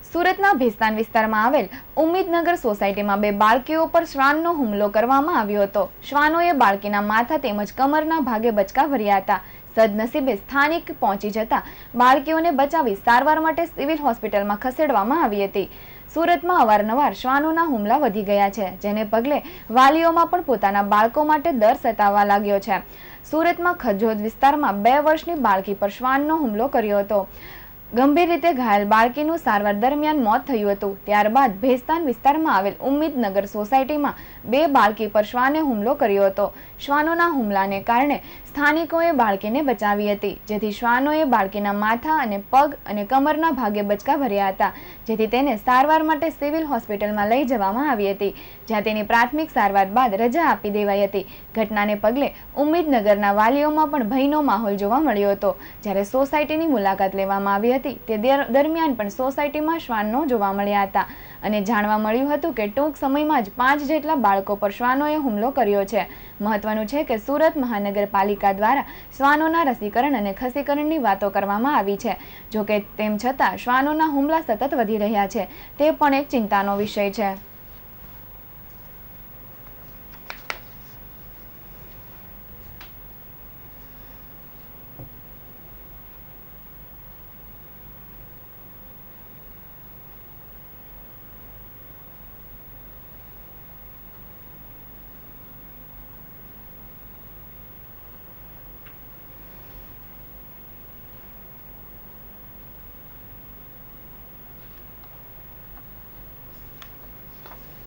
સુરતના ભેસ્તાન વિસ્તારમાં આવેલ ઉમ્મીદનગર સોસાયટીમાં બે બાળકીઓ પર શ્વાનનો હુમલો કરવામાં આવ્યો હતો। શ્વાનોએ બાળકીના માથા તેમજ કમરના ભાગે બચકા ભર્યા હતા। સદનસીબે સ્થાનિક પહોંચી જતા બાળકીઓને બચાવી સારવાર માટે સિવિલ હોસ્પિટલમાં ખસેડવામાં આવી હતી। સુરતમાં અવારનવાર શ્વાનોના હુમલા વધી ગયા છે, જેને પગલે વાલીઓમાં પણ પોતાના બાળકો માટે ડર સતાવવા લાગ્યો છે। સુરતમાં ખજોદ વિસ્તારમાં 2 વર્ષની બાળકી પર શ્વાનનો હુમલો કર્યો હતો। ગંભીર રીતે ઘાયલ બાળકીનું સારવાર દરમિયાન મોત થયું હતું। ત્યારબાદ ભેસ્તાન વિસ્તારમાં આવેલ ઉમ્મીદનગર સોસાયટીમાં 2 બાળકી પર શ્વાને હુમલો કર્યો હતો। શ્વાનોના હુમલાને કારણે સ્થાનિકોએ બાળકીને બચાવી હતી, જેથી શ્વાનોએ બાળકીના માથા અને પગ અને કમરના ભાગે બચકા ભર્યા હતા, જેથી તેને સારવાર માટે સિવિલ હોસ્પિટલમાં લઈ જવામાં આવી હતી, જ્યાં તેની પ્રાથમિક સારવાર બાદ રજા આપી દેવાઈ હતી। ઘટનાને પગલે ઉમ્મીદનગરના વાલીઓમાં પણ ભયનો માહોલ જોવા મળ્યો હતો। જ્યારે સોસાયટીની મુલાકાત લેવામાં આવી હતી તે દરમિયાન પણ સોસાયટીમાં શ્વાનો જોવા મળ્યા હતા અને જાણવા મળ્યું હતું કે ટૂંક સમયમાં જ 5 જેટલા બાળકો પર શ્વાનોએ હુમલો કર્યો છે। મહત્વનું છે કે સુરત મહાનગરપાલિકા દ્વારા શ્વાનોના રસીકરણ અને ખસીકરણની વાતો કરવામાં આવી છે। જોકે તેમ છતાં શ્વાનોના હુમલા સતત વધી રહ્યા છે, તે પણ એક ચિંતાનો વિષય છે।